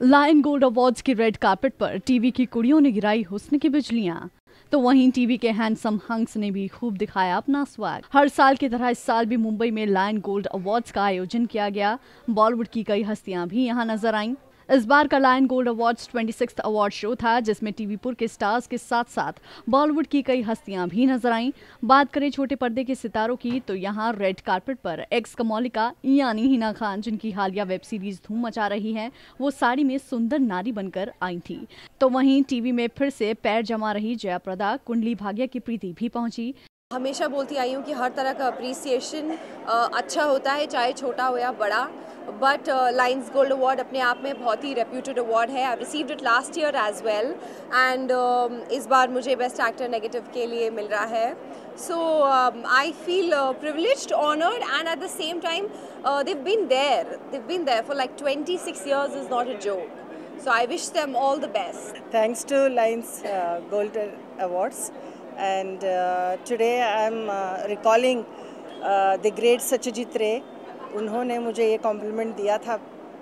Lion gold awards की red carpet पर TV की कुड़ियों ने गिराई हुस्न की बिजलियां। तो वहीं टीवी के हैंडसम हंक्स ने भी खूब दिखाया अपना स्वैग। हर साल की तरह इस साल भी मुंबई में लायन गोल्ड अवार्ड्स का आयोजन किया गया। बॉलीवुड की कई हस्तियां भी यहां नजर आईं। इस बार का lion gold awards 26th award show था, जिसमें टीवीपुर के स्टार्स के साथ साथ बॉलीवुड की कई हस्तियां भी नजर आईं। बात करें छोटे पर्दे के सितारों की, तो यहां रेड कार्पेट पर एक्स कमोलिका यानी हिना खान, जिनकी हालिया वेब सीरीज धूम मचा रही है, वो साड़ी में सुंदर नारी बनकर आई थी। तो वहीं टीवी में फिर से पैर जमा रही जयाप्रदा कुंडली भाग्य की प्रीति भी पहुंची। हमेशा बोलती आई हूँ कि हर तरह का अप्रिसिएशन अच्छा होता है, चाहे छोटा हो या बड़ा। बट लायंस गोल्ड अवार्ड अपने आप में बहुत ही रेप्यूटेड अवार्ड है। I received it last year as well and इस बार मुझे बेस्ट एक्टर नेगेटिव के लिए मिल रहा है। So I feel privileged, honoured and at the same time they've been there for like 26 years is not a joke. So I wish them all the best. Thanks to Lions Gold Awards. And today I am recalling the great Satyajit Ray. उन्होंने मुझे ये complement दिया था।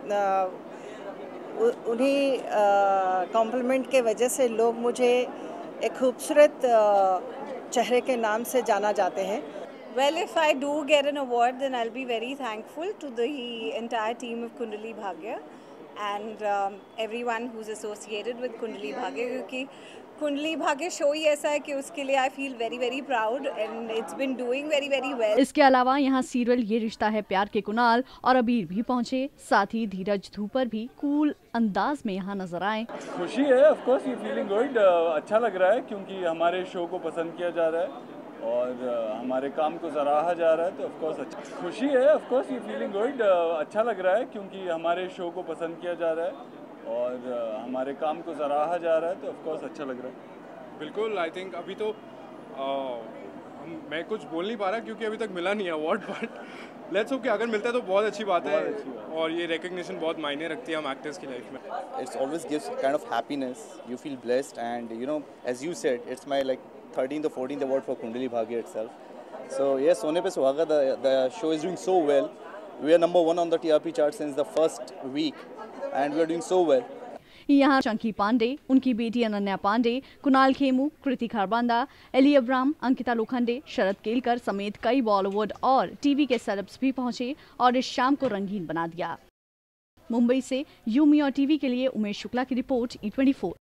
उन्हीं complement के वजह से लोग मुझे एक खूबसूरत चेहरे के नाम से जाना जाते हैं। Well, if I do get an award, then I'll be very thankful to the entire team of Kundali Bhagya and everyone who's associated with Kundali Bhagya, क्योंकि कुंडली भाग्य शो ही ऐसा है कि उसके लिए I feel very very proud and it's been doing very very well. इसके अलावा यहाँ serial ये रिश्ता है प्यार के कुणाल और अबीर भी पहुंचे। साथ ही धीरज धूपर भी कूल अंदाज में यहाँ नजर आए। खुशी है, ऑफ कोर्स ये फीलिंग गुड, अच्छा लग रहा है क्योंकि हमारे शो को पसंद किया जा रहा है और हमारे काम को सराहा जा रहा है, तो ऑफ कोर्स अच्छा खुशी है। ऑफ कोर्स ये फीलिंग गुड, अच्छा लग रहा है क्योंकि हमारे शो को पसंद किया जा रहा है और हमारे काम को सराहा जा रहा है, तो ऑफ कोर्स अच्छा लग रहा है। बिल्कुल, आई थिंक अभी तो मैं कुछ बोल नहीं पा रहा क्योंकि अभी तक मिला नहीं है अवार्ड, बट लेट्स होप कि अगर मिलता है तो बहुत अच्छी बात है और ये रिकग्निशन बहुत मायने रखती है हम एक्टर्स की लाइफ में। It's always gives kind of happiness, you feel blessed and you know as you said it's my like 13th or 14th award for Kundali Bhagya itself. So yes, सोने पे सुहागा, the show is doing so well. We are number 1 on the TRP chart since the first week and we are doing so well. यहाँ चंकी पांडे, उनकी बेटी Ananya Pandey, Kunal Khemu, Kriti Kharbanda, Elli Avram, Ankita Lokhande, Sharad Kelkar समेत कई बॉलीवुड और TV के सेलेब्स भी पहुंचे और इस शाम को रंगीन बना दिया। मुंबई से यूमी और टीवी के लिए उमेश शुक्ला की रिपोर्ट, E24।